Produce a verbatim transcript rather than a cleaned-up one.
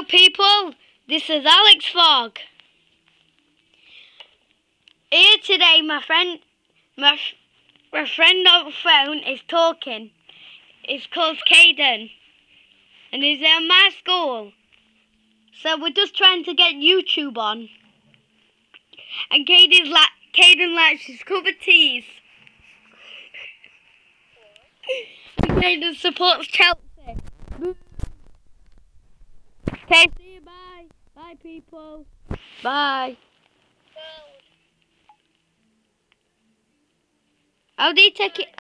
Hello people, this is Alex Fogg. Here today my friend my, my friend on the phone is talking. It's called Kaiden. And he's at my school. So we're just trying to get YouTube on. And Kaiden's like Kaiden likes his cup of teas. And Kaiden supports Chelsea. Okay, see you, bye. Bye people. Bye. How do you take it?